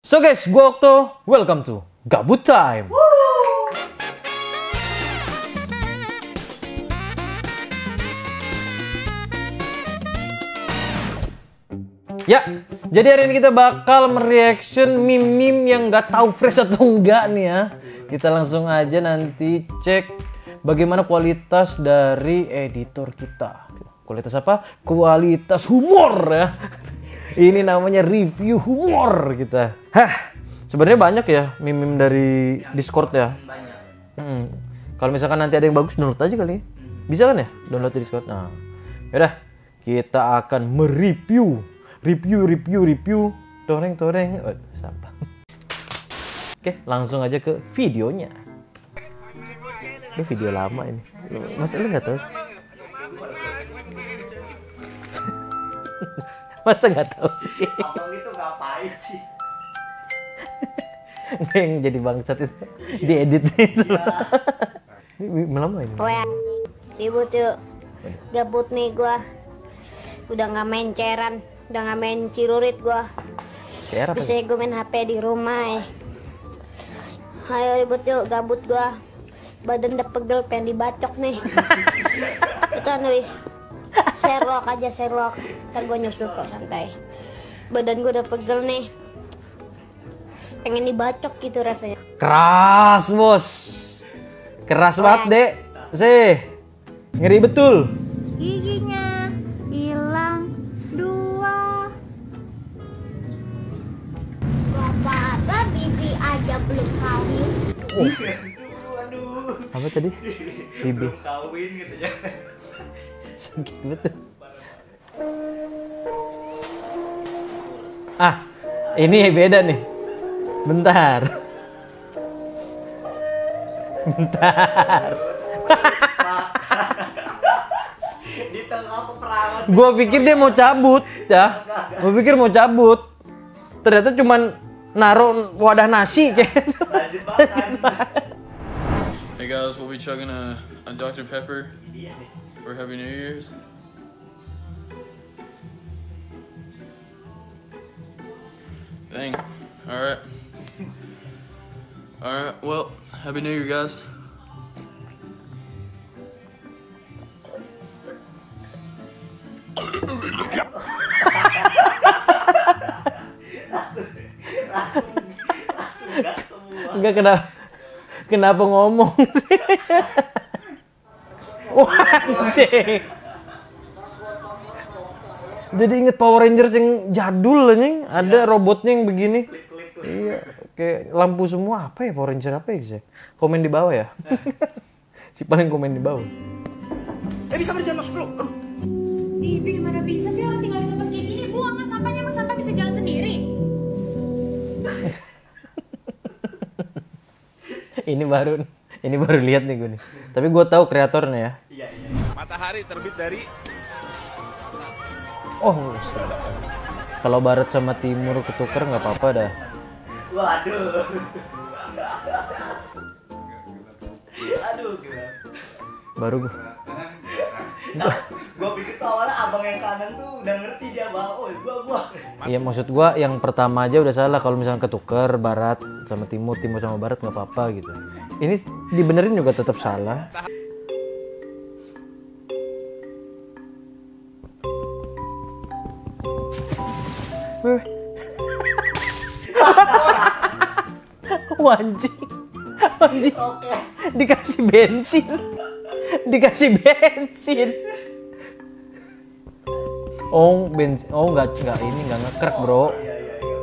So guys, gue Okto, welcome to Gabut Time. Ya, jadi hari ini kita bakal mereaction meme-meme yang nggak tahu fresh atau enggak nih ya. Kita langsung aja nanti cek bagaimana kualitas dari editor kita. Kualitas apa? Kualitas humor ya. Ini namanya review humor kita. Hah, sebenarnya banyak ya meme-meme dari Discord ya. Kalau misalkan nanti ada yang bagus, download aja kali. Bisa kan ya? Download di Discord. Nah, yaudah, kita akan mereview. Review. Toreng. Sampah. Oke, langsung aja ke videonya. Ini video lama ini. Masa lu nggak tahu sih? Masa nggak tahu sih? Abang itu ngapain sih? Yang jadi bangsat itu diedit itu. Ini lama ini. Wah, ribut yuk. Gabut nih gua. Udah nggak main ceran, udah nggak main cirurit gua. Kayak apa? Bisa gue main HP di rumah. Ayo ribut yuk, gabut gua. Badan udah pegel, pengen dibacok nih. Itu nih. Sherlock. Ntar gue nyusul kok, santai. Badan gue udah pegel nih. Pengen dibacok gitu rasanya. Keras bos. Keras banget dek. Sih. Ngeri betul. Giginya hilang 2. Bapak bibi aja belum kawin. Aduh. Apa tadi? Bibi. Belum kawin gitu ya. Sakit betul. Ah, ini beda nih. Bentar. Di tengah peperangan. Gua pikir dia mau cabut ya. Gua pikir mau cabut. Ternyata cuman naruh wadah nasi kayak gitu. Lanjut makan. Hey guys, we'll be chugging a Dr. Pepper for Happy New Year's. Dang. Alright. Alright, well, Happy New Year, guys. Langsung gas semua. Enggak kenapa ngomong sih? Wah, anjing. Jadi inget Power Rangers yang jadul anjing, ada robotnya yang begini. Iya, kayak lampu semua. Apa ya Power Ranger apa ya, sih? Komen di bawah ya. Si paling komen di bawah. Bisa berjalan masuk dulu. Bibi gimana bisa sih orang tinggal di tempat kayak gini? Buang sampahnya, emang sampah bisa jalan sendiri. Ini baru lihat nih gue nih. Tapi gue tahu kreatornya ya. Iya. Matahari terbit dari Oh, kalau barat sama timur ketuker nggak apa-apa dah. Waduh. Aduh, gila. Baru gue. Nah, gua pikir tuh awalnya abang yang kanan tuh udah ngerti dia bang. Oh, gua. Iya maksud gue yang pertama aja udah salah kalau misalnya ketuker barat sama timur sama barat nggak apa-apa gitu. Ini dibenerin juga tetap salah. Wih. Wanjing. Oke. Dikasih bensin. Oh, bensin. Oh, enggak ini enggak ngekrek, Bro. Iya,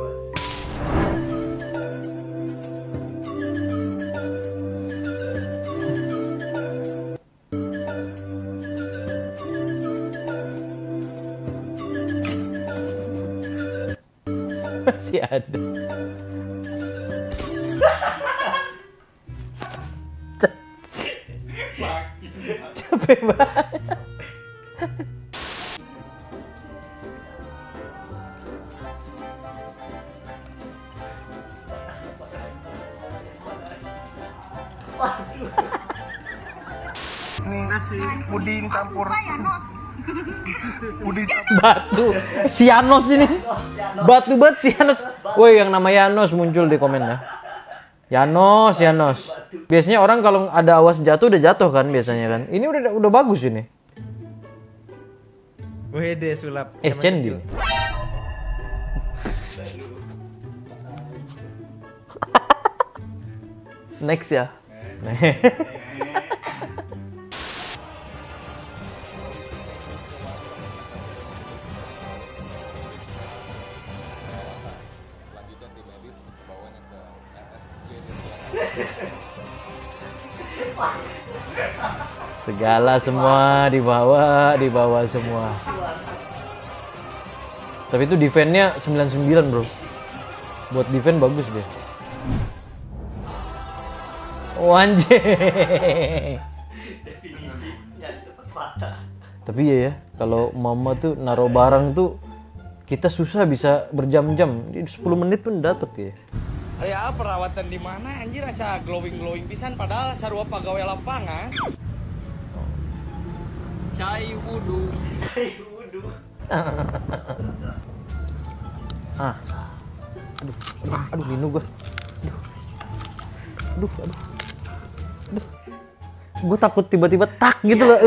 Masih ada. Capek banget. ini nasi puding campur Batu. Si Yanos ini. Batu banget si Yanos. Woi, yang nama Yanos muncul di komen ya. Yanos. Biasanya orang kalau ada awas jatuh udah jatuh kan biasanya kan. Ini udah bagus ini. Wede sulap. Cendil. Next ya. Segala semua dibawa semua. Tapi itu defense-nya 99 bro. Buat defense bagus deh. Oh anjay. Tapi ya kalau mama tuh naruh barang tuh kita susah bisa berjam-jam. 10 menit pun dapat ya. Ya perawatan di mana anjir rasa glowing pisan padahal sarua pegawai lapangan. Cai wudu. Aduh linu gua. Aduh. Gue takut tiba-tiba tak gitu loh.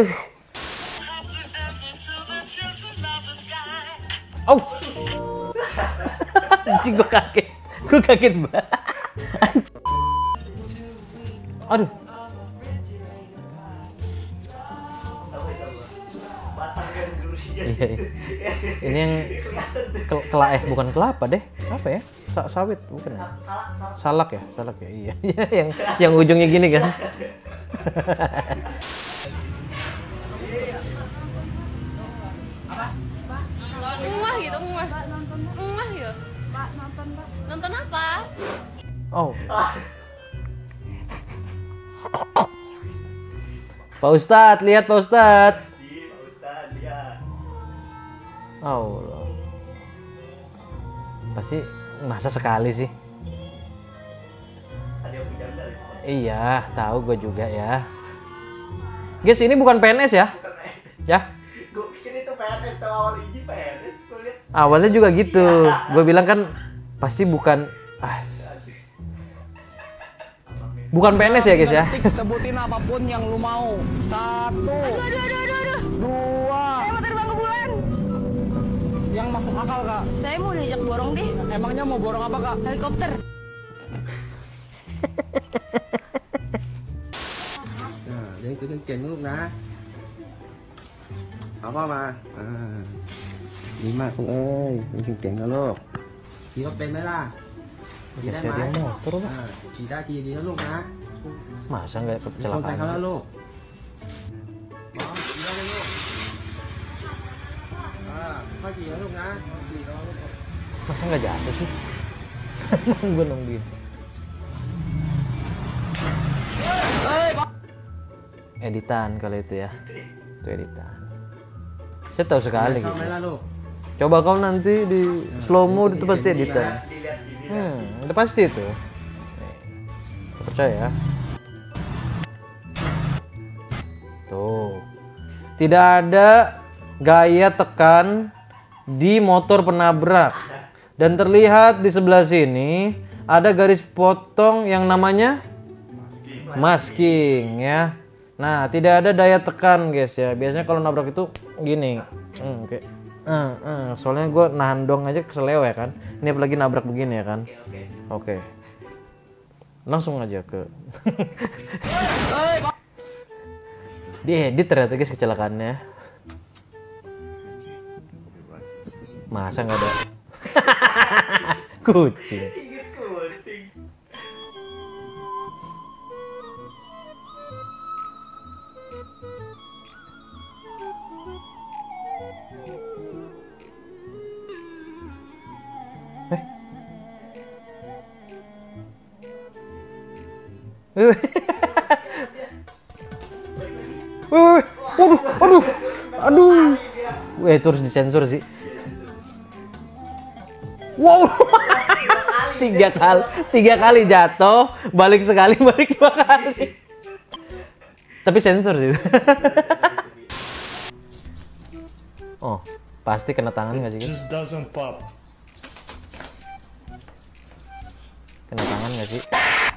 Oh. Anjing gue kaget banget. Aduh. Iya. Ini yang bukan kelapa deh. Apa ya? Sawit bukan ya? Salak ya? Iya. yang ujungnya gini kan. Ngah gitu. Nonton apa? Oh. Pak Ustadz, lihat Pak Ustadz. Oh. Pasti masa sekali sih. Iya, tahu gue juga ya. Guys, ini bukan PNS ya? Ya? Gue pikir itu PNS, tahu awal ini PNS. Awalnya juga gitu. Gue bilang kan pasti bukan. Bukan PNS ya guys ya? Sebutin apapun yang lu mau. 1. Aduh. 2. Saya mau terbang ke bulan. Yang masuk akal kak. Saya mau diajak borong deh. Emangnya mau borong apa kak? Helikopter. Để tôi lên trình luôn nè. Apa mà? Lima con ơi, lên trình đó luôn. Chị có tên đấy là? Chị Ya, đây saya mà. dia motor Pak. Chị ra chị đi đó luôn nè. Masa nggak Con tay kecelakaan? đó luôn. Đó, chị đó luôn. Có chị ở luôn nè. Chị đó luôn. Masa nggak jatuh sih? Gue nungguin. Editan kalau itu ya. Itu editan. Saya tahu sekali gitu. Đây là luôn. Coba kau nanti di slow mo itu pasti editan. Udah pasti itu. Nih, percaya ya. Tuh. Tidak ada gaya tekan di motor penabrak. Dan terlihat di sebelah sini ada garis potong yang namanya masking ya. Nah, tidak ada daya tekan guys ya. Biasanya kalau nabrak itu gini. Oke. Soalnya gue nahan dong aja kesel ya kan. Ini apalagi nabrak begini ya kan. Oke. Langsung aja ke. Diedit ternyata guys kecelakaannya. Masa nggak ada? Kucing. Aduh. Itu harus disensor sih. Wow. tiga kali jatuh, balik sekali, balik 2 kali. Tapi sensor sih. Oh, pasti kena tangan nggak sih? Just doesn't pop. Kena tangan nggak sih?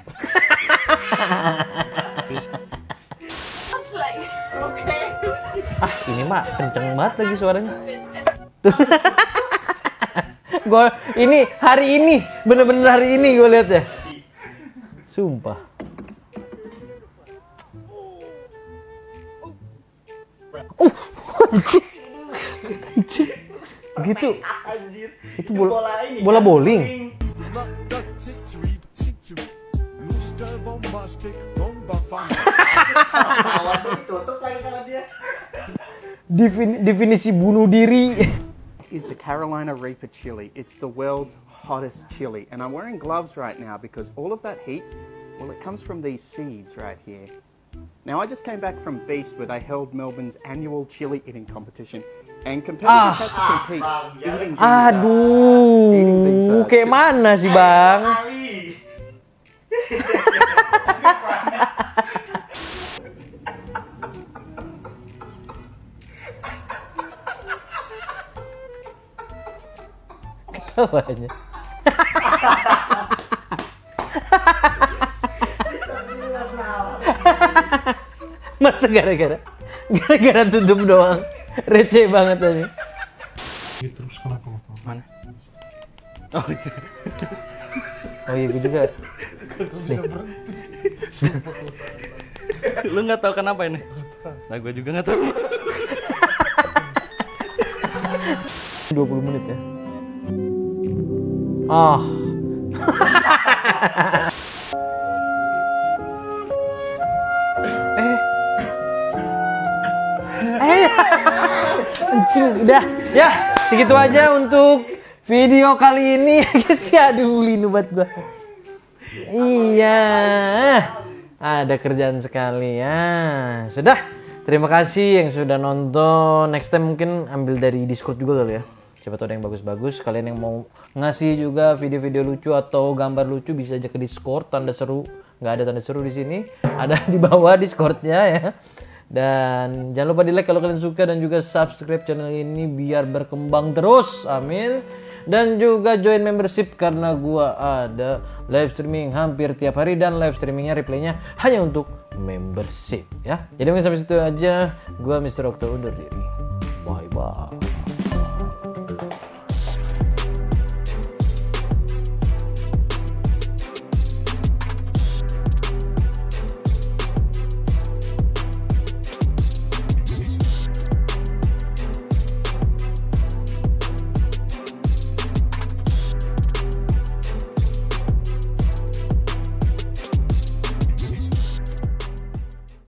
Ah, ini mah kenceng banget lagi suaranya. Tuh. Gua ini hari ini bener-bener hari ini gue lihat ya. Sumpah. Anjir. Gitu. Itu bola bowling. Definisi bunuh diri. Is the Carolina Reaper chili. It's the world's hottest chili. And I'm wearing gloves right now because all of that heat, well, it comes from these seeds right here. Now, I just came back from Beast where they held Melbourne's annual chili eating competition. And competitors had to compete eating these, Aduh, kayak mana sih, Bang? Ketawanya. Masa gara-gara tutup doang, receh banget aja. Terus kenapa? Mana? Oh iya, gue juga. Lu nggak tahu kenapa ini? Nah, gue juga nggak tahu. 20 menit ya. Ah. Anjing, udah. Ya, segitu aja untuk video kali ini. Guys, ya aduh linu banget gua. Iya. Ada kerjaan sekali ya. Sudah. Terima kasih yang sudah nonton. Next time mungkin ambil dari Discord juga kali ya. Siapa tahu ada yang bagus-bagus. Kalian yang mau ngasih juga video-video lucu atau gambar lucu bisa aja ke Discord. Tanda seru. Nggak ada tanda seru di sini. Ada di bawah Discordnya ya. Dan jangan lupa di like kalau kalian suka. Dan juga subscribe channel ini biar berkembang terus. Amin. Dan juga join membership karena gua ada live streaming hampir tiap hari. Dan live streamingnya replaynya hanya untuk membership ya. Jadi mungkin sampai situ aja. Gua Mr. Okto undur diri. Bye bye.